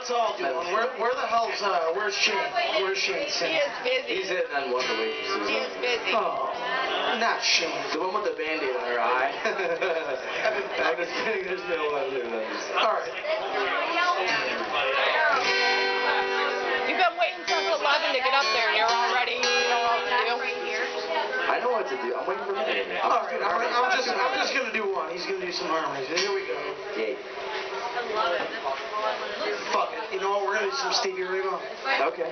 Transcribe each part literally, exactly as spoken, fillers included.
let's all do one. Where, where the hell's, uh, where's Shane? Where's Shane He singing? is busy. He's hitting on one of the waitresses. He is busy. Oh, not Shane. The one with the band-aid on her eye. I'm just kidding, there's no one who knows. Alright. You've been waiting since eleven to get up there, and you're already, you know what to do? I know what to do. I'm waiting for him. Alright, I'm, I'm just I'm just gonna do one. He's gonna do some harmonies. Here we go. Yay. Fuck it. You know what? We're gonna do some Stevie Ray Vaughan. Okay.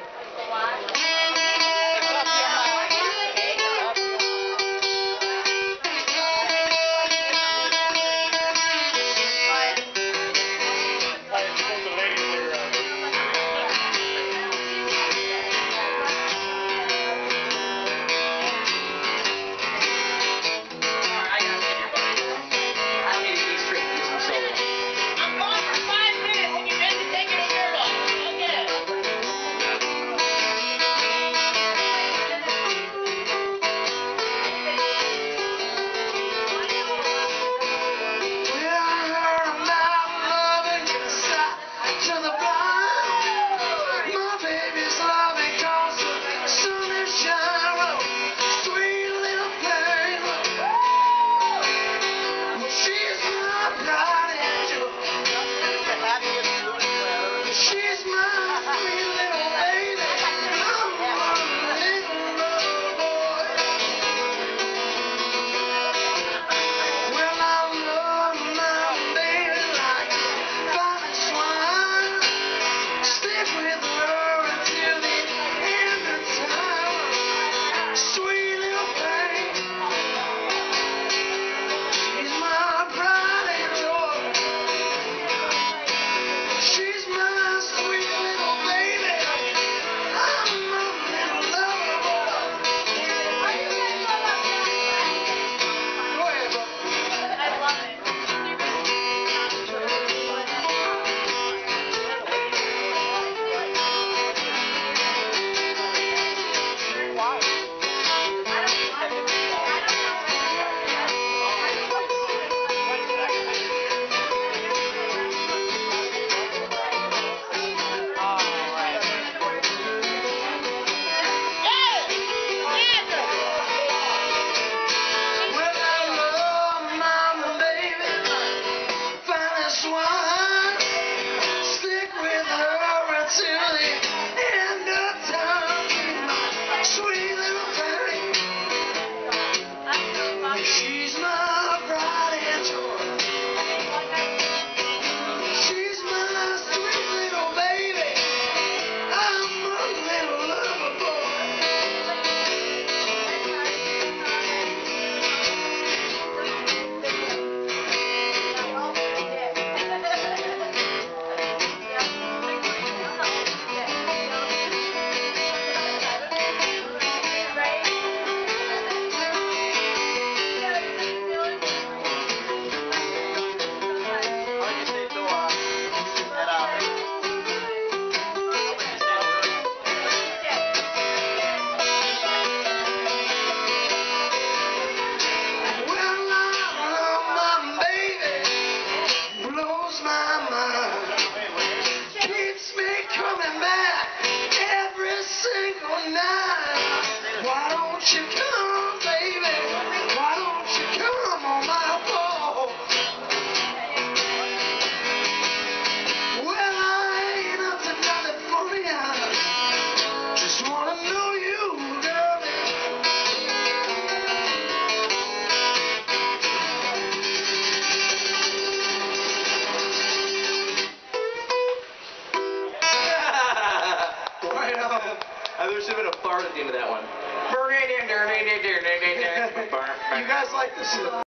There should have been a fart at the end of that one. You guys like this?